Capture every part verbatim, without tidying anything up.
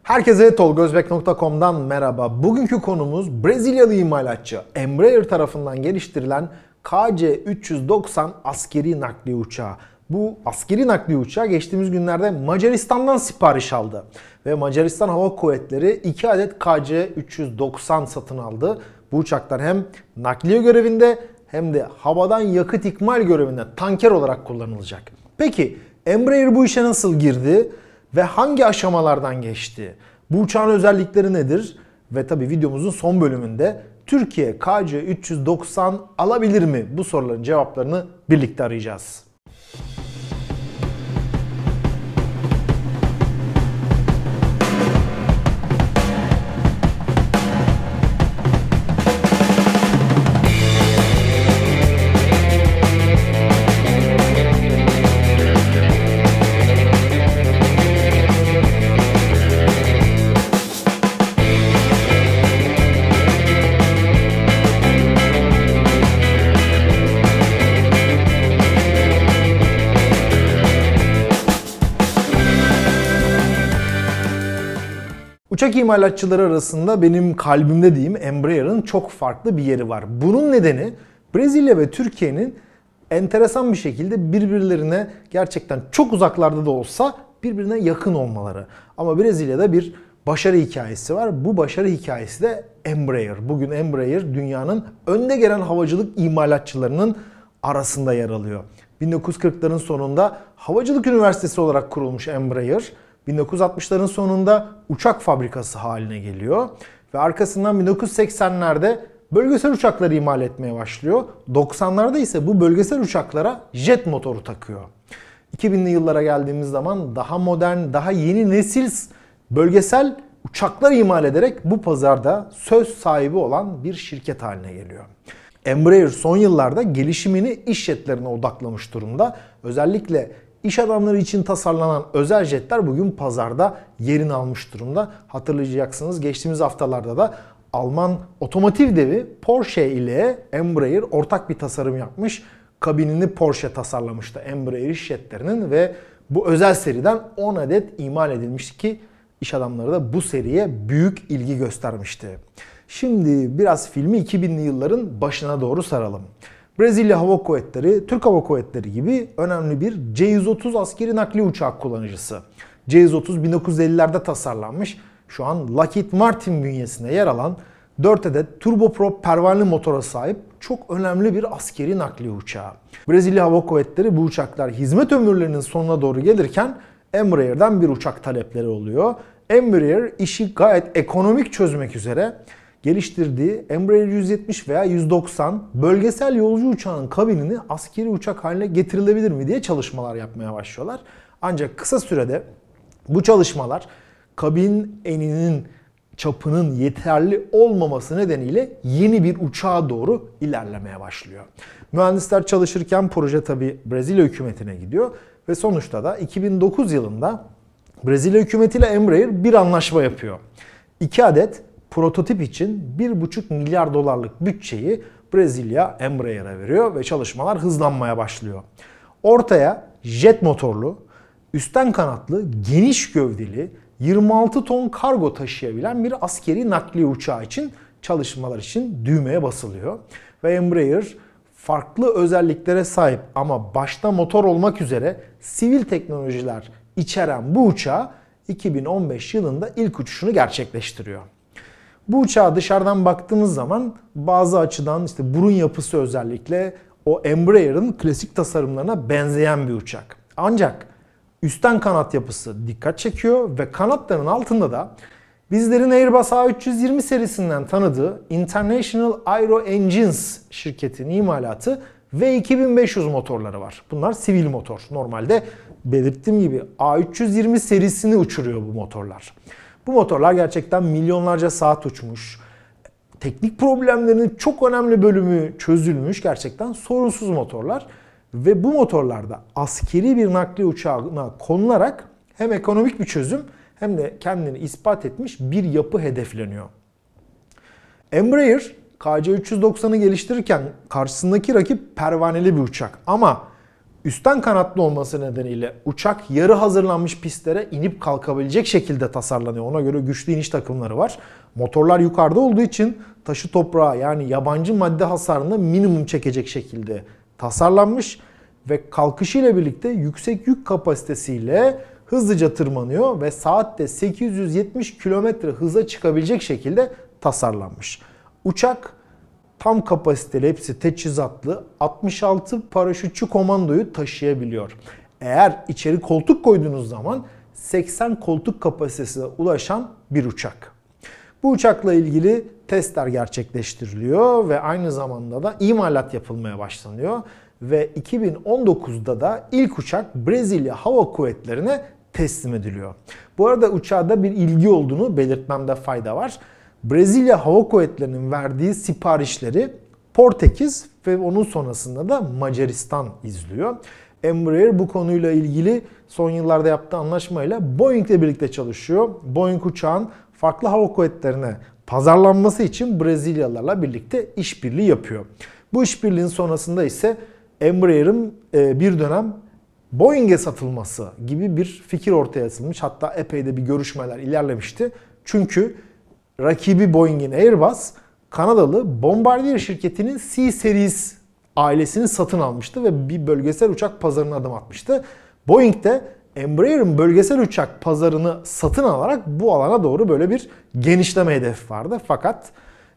Herkese tolgozbek nokta com'dan merhaba. Bugünkü konumuz Brezilyalı imalatçı Embraer tarafından geliştirilen K C üç yüz doksan askeri nakliye uçağı. Bu askeri nakliye uçağı geçtiğimiz günlerde Macaristan'dan sipariş aldı. Ve Macaristan Hava Kuvvetleri iki adet K C üç yüz doksan satın aldı. Bu uçaklar hem nakliye görevinde hem de havadan yakıt ikmal görevinde tanker olarak kullanılacak. Peki Embraer bu işe nasıl girdi ve hangi aşamalardan geçti? Bu uçağın özellikleri nedir? Ve tabii videomuzun son bölümünde Türkiye K C üç yüz doksan alabilir mi? Bu soruların cevaplarını birlikte arayacağız. Uçak imalatçıları arasında benim kalbimde diyeyim Embraer'ın çok farklı bir yeri var. Bunun nedeni Brezilya ve Türkiye'nin enteresan bir şekilde birbirlerine gerçekten çok uzaklarda da olsa birbirine yakın olmaları. Ama Brezilya'da bir başarı hikayesi var. Bu başarı hikayesi de Embraer. Bugün Embraer dünyanın önde gelen havacılık imalatçılarının arasında yer alıyor. bin dokuz yüz kırkların sonunda Havacılık Üniversitesi olarak kurulmuş Embraer, bin dokuz yüz altmışların sonunda uçak fabrikası haline geliyor ve arkasından bin dokuz yüz seksenlerde bölgesel uçakları imal etmeye başlıyor. doksanlarda ise bu bölgesel uçaklara jet motoru takıyor. iki binli yıllara geldiğimiz zaman daha modern, daha yeni nesil bölgesel uçaklar imal ederek bu pazarda söz sahibi olan bir şirket haline geliyor. Embraer son yıllarda gelişimini iş jetlerine odaklamış durumda. Özellikle İş adamları için tasarlanan özel jetler bugün pazarda yerini almış durumda. Hatırlayacaksınız geçtiğimiz haftalarda da Alman otomotiv devi Porsche ile Embraer ortak bir tasarım yapmış. Kabinini Porsche tasarlamıştı Embraer iş jetlerinin ve bu özel seriden on adet imal edilmişti ki iş adamları da bu seriye büyük ilgi göstermişti. Şimdi biraz filmi iki binli yılların başına doğru saralım. Brezilya Hava Kuvvetleri, Türk Hava Kuvvetleri gibi önemli bir C yüz otuz askeri nakliye uçağı kullanıcısı. C yüz otuz bin dokuz yüz ellilerde tasarlanmış, şu an Lockheed Martin bünyesinde yer alan dört adet turboprop pervaneli motora sahip çok önemli bir askeri nakliye uçağı. Brezilya Hava Kuvvetleri bu uçaklar hizmet ömürlerinin sonuna doğru gelirken Embraer'den bir uçak talepleri oluyor. Embraer işi gayet ekonomik çözmek üzere geliştirdiği Embraer yüz yetmiş veya yüz doksan bölgesel yolcu uçağının kabinini askeri uçak haline getirilebilir mi diye çalışmalar yapmaya başlıyorlar. Ancak kısa sürede bu çalışmalar kabin eninin çapının yeterli olmaması nedeniyle yeni bir uçağa doğru ilerlemeye başlıyor. Mühendisler çalışırken proje tabi Brezilya hükümetine gidiyor ve sonuçta da iki bin dokuz yılında Brezilya hükümetiyle Embraer bir anlaşma yapıyor. İki adet prototip için bir buçuk milyar dolarlık bütçeyi Brezilya Embraer'e veriyor ve çalışmalar hızlanmaya başlıyor. Ortaya jet motorlu, üstten kanatlı, geniş gövdeli, yirmi altı ton kargo taşıyabilen bir askeri nakliye uçağı için çalışmalar için düğmeye basılıyor. Ve Embraer farklı özelliklere sahip ama başta motor olmak üzere sivil teknolojiler içeren bu uçağı iki bin on beş yılında ilk uçuşunu gerçekleştiriyor. Bu uçağa dışarıdan baktığımız zaman bazı açıdan işte burun yapısı özellikle o Embraer'ın klasik tasarımlarına benzeyen bir uçak. Ancak üstten kanat yapısı dikkat çekiyor ve kanatların altında da bizlerin Airbus A üç yüz yirmi serisinden tanıdığı International Aero Engines şirketinin imalatı V iki bin beş yüz motorları var. Bunlar sivil motor. Normalde belirttiğim gibi A üç yüz yirmi serisini uçuruyor bu motorlar. Bu motorlar gerçekten milyonlarca saat uçmuş. Teknik problemlerinin çok önemli bölümü çözülmüş. Gerçekten sorunsuz motorlar. Ve bu motorlarda askeri bir nakliye uçağına konularak hem ekonomik bir çözüm hem de kendini ispat etmiş bir yapı hedefleniyor. Embraer K C üç yüz doksanı geliştirirken karşısındaki rakip pervaneli bir uçak. Ama Üstten kanatlı olması nedeniyle uçak yarı hazırlanmış pistlere inip kalkabilecek şekilde tasarlanıyor. Ona göre güçlü iniş takımları var. Motorlar yukarıda olduğu için taşı toprağı yani yabancı madde hasarını minimum çekecek şekilde tasarlanmış ve kalkışıyla birlikte yüksek yük kapasitesiyle hızlıca tırmanıyor ve saatte sekiz yüz yetmiş kilometre hıza çıkabilecek şekilde tasarlanmış. Uçak tam kapasiteli, hepsi teçhizatlı, altmış altı paraşütçü komandoyu taşıyabiliyor. Eğer içeri koltuk koyduğunuz zaman seksen koltuk kapasitesine ulaşan bir uçak. Bu uçakla ilgili testler gerçekleştiriliyor ve aynı zamanda da imalat yapılmaya başlanıyor. Ve iki bin on dokuzda da ilk uçak Brezilya Hava Kuvvetleri'ne teslim ediliyor. Bu arada uçağda bir ilgi olduğunu belirtmemde fayda var. Brezilya Hava Kuvvetleri'nin verdiği siparişleri Portekiz ve onun sonrasında da Macaristan izliyor. Embraer bu konuyla ilgili son yıllarda yaptığı anlaşmayla Boeing ile birlikte çalışıyor. Boeing uçağın farklı hava kuvvetlerine pazarlanması için Brezilyalılarla birlikte işbirliği yapıyor. Bu işbirliğinin sonrasında ise Embraer'ın bir dönem Boeing'e satılması gibi bir fikir ortaya atılmış. Hatta epey de bir görüşmeler ilerlemişti. Çünkü rakibi Boeing'in Airbus, Kanadalı Bombardier şirketinin C-Series ailesini satın almıştı ve bir bölgesel uçak pazarına adım atmıştı. Boeing de Embraer'ın bölgesel uçak pazarını satın alarak bu alana doğru böyle bir genişleme hedefi vardı. Fakat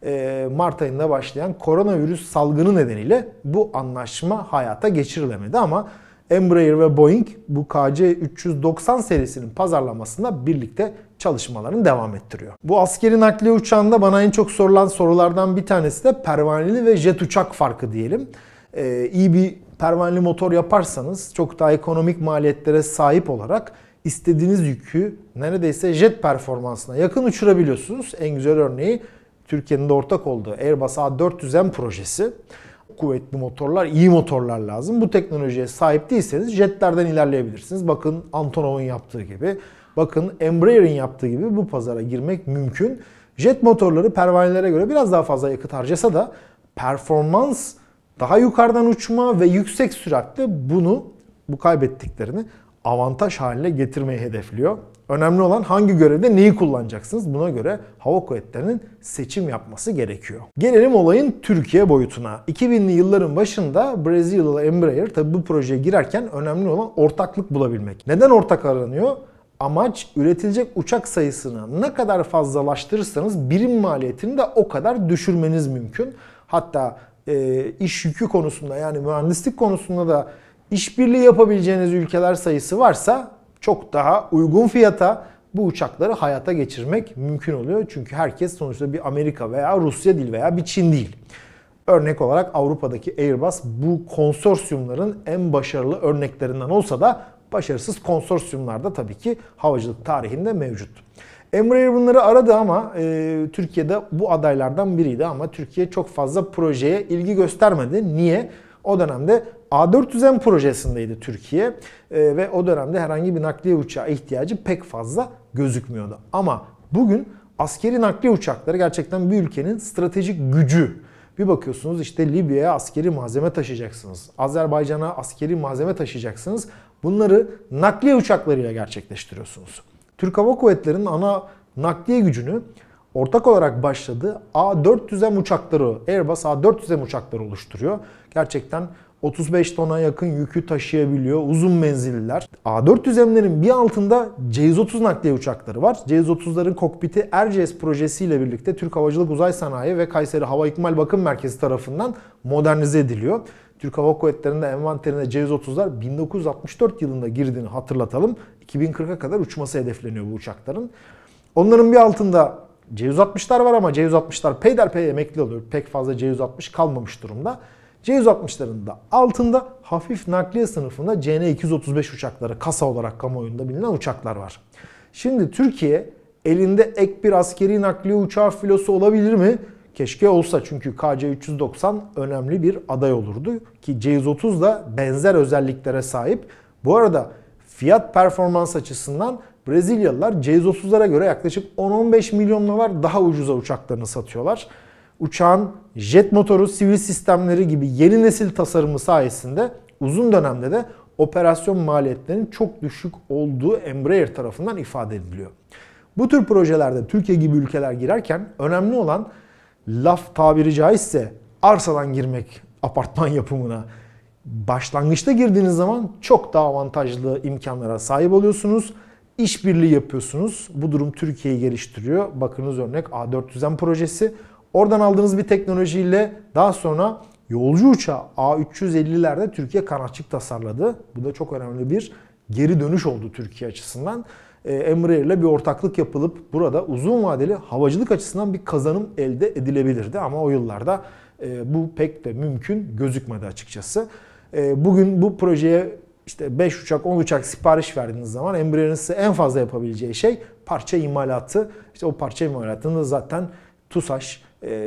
Mart ayında başlayan koronavirüs salgını nedeniyle bu anlaşma hayata geçirilemedi ama Embraer ve Boeing bu K C üç yüz doksan serisinin pazarlamasında birlikte çalışmalarını devam ettiriyor. Bu askeri nakliye uçağında bana en çok sorulan sorulardan bir tanesi de pervaneli ve jet uçak farkı diyelim. Ee, iyi bir pervaneli motor yaparsanız çok daha ekonomik maliyetlere sahip olarak istediğiniz yükü neredeyse jet performansına yakın uçurabiliyorsunuz. En güzel örneği Türkiye'nin de ortak olduğu Airbus A dört yüz M projesi. Kuvvetli motorlar, iyi motorlar lazım. Bu teknolojiye sahip değilseniz jetlerden ilerleyebilirsiniz. Bakın Antonov'un yaptığı gibi, bakın Embraer'in yaptığı gibi bu pazara girmek mümkün. Jet motorları pervanelere göre biraz daha fazla yakıt harcasa da performans, daha yukarıdan uçma ve yüksek süratle bunu, bu kaybettiklerini avantaj haline getirmeyi hedefliyor. Önemli olan hangi görevde neyi kullanacaksınız? Buna göre hava kuvvetlerinin seçim yapması gerekiyor. Gelelim olayın Türkiye boyutuna. iki binli yılların başında Brezilyalı Embraer tabi bu projeye girerken önemli olan ortaklık bulabilmek. Neden ortak aranıyor? Amaç üretilecek uçak sayısını ne kadar fazlalaştırırsanız birim maliyetini de o kadar düşürmeniz mümkün. Hatta e, iş yükü konusunda yani mühendislik konusunda da işbirliği yapabileceğiniz ülkeler sayısı varsa çok daha uygun fiyata bu uçakları hayata geçirmek mümkün oluyor. Çünkü herkes sonuçta bir Amerika veya Rusya değil veya bir Çin değil. Örnek olarak Avrupa'daki Airbus bu konsorsiyumların en başarılı örneklerinden olsa da başarısız konsorsiyumlar da tabii ki havacılık tarihinde mevcut. Embraer bunları aradı ama e, Türkiye'de bu adaylardan biriydi ama Türkiye çok fazla projeye ilgi göstermedi. Niye? O dönemde A dört yüz M projesindeydi Türkiye e, ve o dönemde herhangi bir nakliye uçağı ihtiyacı pek fazla gözükmüyordu. Ama bugün askeri nakliye uçakları gerçekten bir ülkenin stratejik gücü. Bir bakıyorsunuz işte Libya'ya askeri malzeme taşıyacaksınız. Azerbaycan'a askeri malzeme taşıyacaksınız. Bunları nakliye uçaklarıyla gerçekleştiriyorsunuz. Türk Hava Kuvvetleri'nin ana nakliye gücünü ortak olarak başladığı A dört yüz M uçakları, Airbus A dört yüz M uçakları oluşturuyor. Gerçekten otuz beş tona yakın yükü taşıyabiliyor. Uzun menzilliler. A dört yüz M'lerin bir altında C yüz otuz nakliye uçakları var. C yüz otuzların kokpiti Erciyes projesiyle birlikte Türk Havacılık Uzay Sanayi ve Kayseri Hava İkmal Bakım Merkezi tarafından modernize ediliyor. Türk Hava Kuvvetleri'nde envanterine C yüz otuzlar bin dokuz yüz altmış dört yılında girdiğini hatırlatalım. iki bin kırka kadar uçması hedefleniyor bu uçakların. Onların bir altında C yüz altmışlar var ama C yüz altmışlar peyderpey emekli oluyor. Pek fazla C yüz altmış kalmamış durumda. C yüz altmışların da altında hafif nakliye sınıfında C N iki yüz otuz beş uçakları, kasa olarak kamuoyunda bilinen uçaklar var. Şimdi Türkiye elinde ek bir askeri nakliye uçağı filosu olabilir mi? Keşke olsa, çünkü K C üç yüz doksan önemli bir aday olurdu ki C yüz otuz da benzer özelliklere sahip. Bu arada fiyat performans açısından Brezilyalılar C yüz otuzlara göre yaklaşık on on beş milyon dolar daha ucuza uçaklarını satıyorlar. Uçağın jet motoru, sivil sistemleri gibi yeni nesil tasarımı sayesinde uzun dönemde de operasyon maliyetlerinin çok düşük olduğu Embraer tarafından ifade ediliyor. Bu tür projelerde Türkiye gibi ülkeler girerken önemli olan, laf tabiri caizse, arsadan girmek apartman yapımına. Başlangıçta girdiğiniz zaman çok daha avantajlı imkanlara sahip oluyorsunuz. İşbirliği yapıyorsunuz. Bu durum Türkiye'yi geliştiriyor. Bakınız örnek A dört yüz M projesi. Oradan aldığınız bir teknolojiyle daha sonra yolcu uçağı A üç yüz ellilerde Türkiye kanatçık tasarladı. Bu da çok önemli bir geri dönüş oldu Türkiye açısından. Embraer ile bir ortaklık yapılıp burada uzun vadeli havacılık açısından bir kazanım elde edilebilirdi. Ama o yıllarda bu pek de mümkün gözükmedi açıkçası. Bugün bu projeye işte beş uçak, on uçak sipariş verdiğiniz zaman Embraer'in size en fazla yapabileceği şey parça imalatı. İşte o parça imalatını zaten TUSAŞ,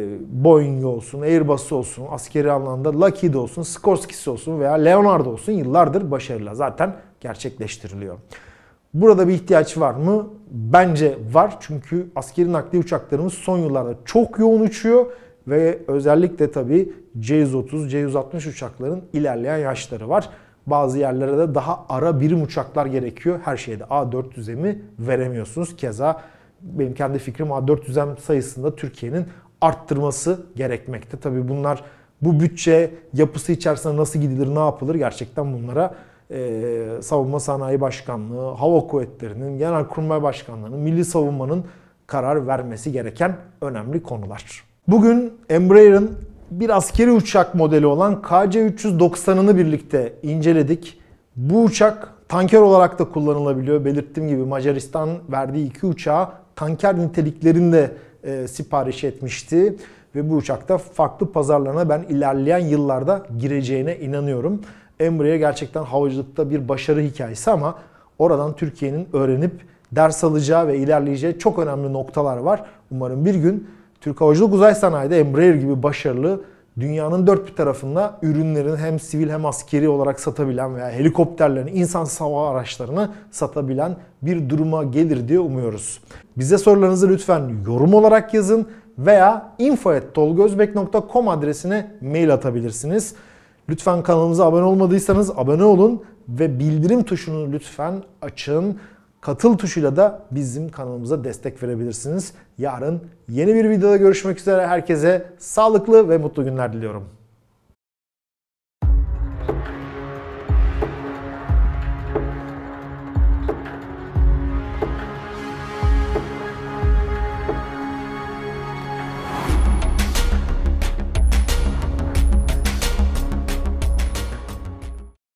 Boeing olsun, Airbus olsun, askeri anlamda Lockheed olsun, Sikorsky'si olsun veya Leonardo olsun yıllardır başarıyla zaten gerçekleştiriliyor. Burada bir ihtiyaç var mı? Bence var. Çünkü askeri nakliye uçaklarımız son yıllarda çok yoğun uçuyor ve özellikle tabii C yüz otuz, C yüz altmış uçakların ilerleyen yaşları var. Bazı yerlere de daha ara birim uçaklar gerekiyor. Her şeyde A dört yüz M'i veremiyorsunuz. Keza benim kendi fikrim A dört yüz M sayısında Türkiye'nin arttırması gerekmekte. Tabii bunlar bu bütçe yapısı içerisinde nasıl gidilir, ne yapılır, gerçekten bunlara e, Savunma Sanayi Başkanlığı, Hava Kuvvetleri'nin, Genelkurmay Başkanlığı'nın, Milli Savunma'nın karar vermesi gereken önemli konular. Bugün Embraer'in bir askeri uçak modeli olan K C üç yüz doksanını birlikte inceledik. Bu uçak tanker olarak da kullanılabiliyor. Belirttiğim gibi Macaristan verdiği iki uçağı tanker niteliklerinde e, sipariş etmişti. Ve bu uçakta farklı pazarlarına ben ilerleyen yıllarda gireceğine inanıyorum. Embraer gerçekten havacılıkta bir başarı hikayesi ama oradan Türkiye'nin öğrenip ders alacağı ve ilerleyeceği çok önemli noktalar var. Umarım bir gün Türk Havacılık Uzay Sanayi'de Embraer gibi başarılı, dünyanın dört bir tarafında ürünlerin hem sivil hem askeri olarak satabilen veya helikopterlerini, insansız hava araçlarını satabilen bir duruma gelir diye umuyoruz. Bize sorularınızı lütfen yorum olarak yazın veya info at tolgozbek nokta com adresine mail atabilirsiniz. Lütfen kanalımıza abone olmadıysanız abone olun ve bildirim tuşunu lütfen açın. Katıl tuşuyla da bizim kanalımıza destek verebilirsiniz. Yarın yeni bir videoda görüşmek üzere. Herkese sağlıklı ve mutlu günler diliyorum.